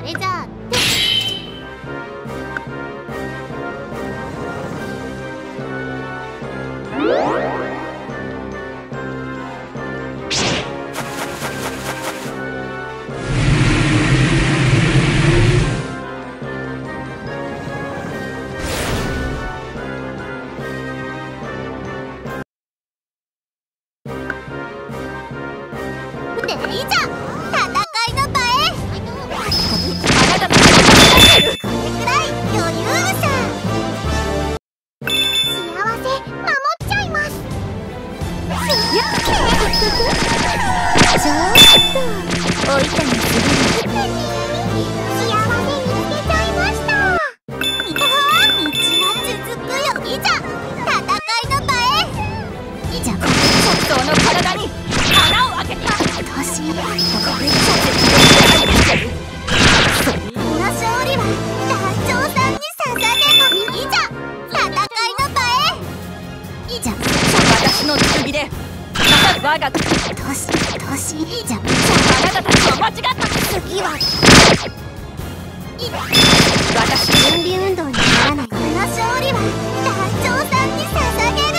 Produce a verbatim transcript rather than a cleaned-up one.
れじゃあってでいざ戦いの場へ。あなたのこれくらい余裕さ。幸せ守っちゃいます。ちょっとおいたにするの。幸せ見つけちゃいました。道は続くよ。いざ戦いの場へ。いざこの直送の体に穴を開けた。この勝利は団長さんに捧げます。いざ戦いの場へ。いざ私の剣で我が都市都市いざあなたたちは間違った。次は私準備運動にならない。この勝利は団長さんに捧げる。